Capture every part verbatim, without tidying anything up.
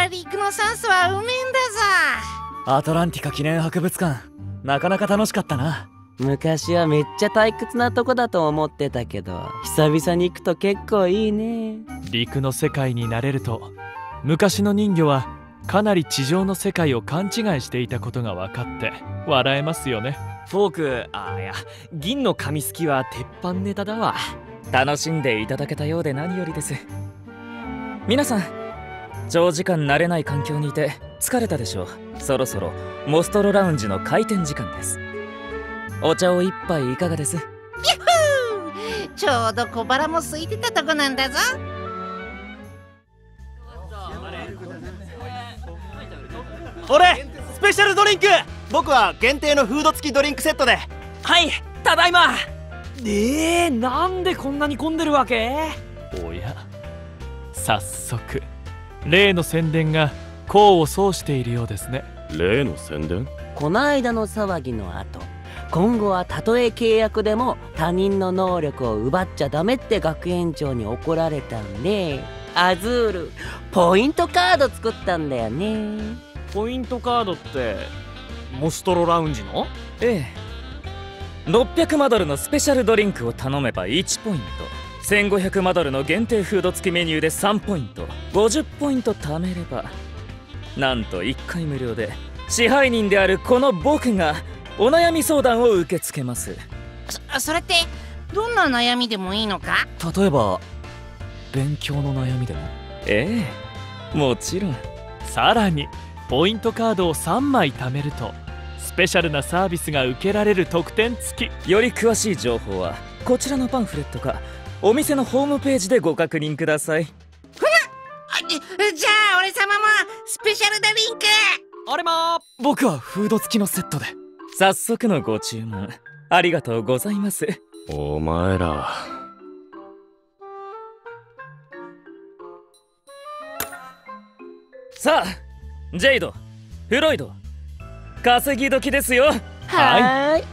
陸の酸素はうめえんだぞ。アトランティカ記念博物館、なかなか楽しかったな。 昔はめっちゃ退屈なとこだと思ってたけど、久々に行くと結構いいね。 陸の世界に慣れると、昔の人魚はかなり地上の世界を勘違いしていたことが分かって笑えますよね。 フォーク、あーいや銀の紙すきは鉄板ネタだわ。楽しんでいただけたようで何よりです。皆さん、長時間慣れない環境にいて疲れたでしょう。そろそろモストロラウンジの開店時間です。お茶を一杯いかがです？ ヤッホー、ちょうど小腹も空いてたとこなんだぞ。 俺スペシャルドリンク。僕は限定のフード付きドリンクセットで。 はい、ただいま。 えー、なんでこんなに混んでるわけ？ おや、早速例の宣伝が功を奏しているようですね。 例の宣伝？ こないだの騒ぎの後、今後はたとえ契約でも他人の能力を奪っちゃダメって学園長に怒られたんで、アズールポイントカード作ったんだよね。 ポイントカードってモストロラウンジの？ ええ、ろっぴゃくマドルのスペシャルドリンクを頼めばいちポイント、せんごひゃくマドルの限定フード付きメニューでさんポイント、ごじゅっポイント貯めればなんといっかい無料で支配人であるこの僕がお悩み相談を受け付けます。 そ、それってどんな悩みでもいいのか？ 例えば勉強の悩みでも？ええ、もちろん。 さらにポイントカードをさんまい貯めるとスペシャルなサービスが受けられる特典付き。 より詳しい情報はこちらのパンフレットかお店のホームページでご確認ください。 ふなあ、じゃあ俺様もスペシャルドリンク。 俺も。 僕はフード付きのセットで。早速のご注文ありがとうございます。 お前ら。 さあジェイド、フロイド、稼ぎ時ですよ。 はーい。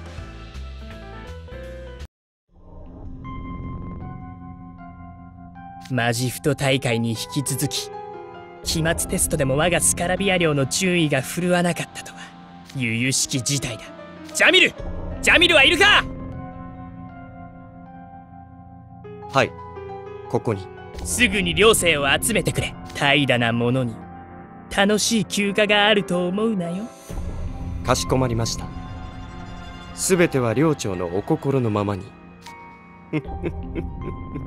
マジフト大会に引き続き、期末テストでも我がスカラビア寮の注意が振るわなかったとは由々しき事態だ。ジャミルジャミルはいるか？ はい、ここに。 すぐに寮生を集めてくれ。怠惰なものに楽しい休暇があると思うなよ。 かしこまりました。すべては寮長のお心のままに。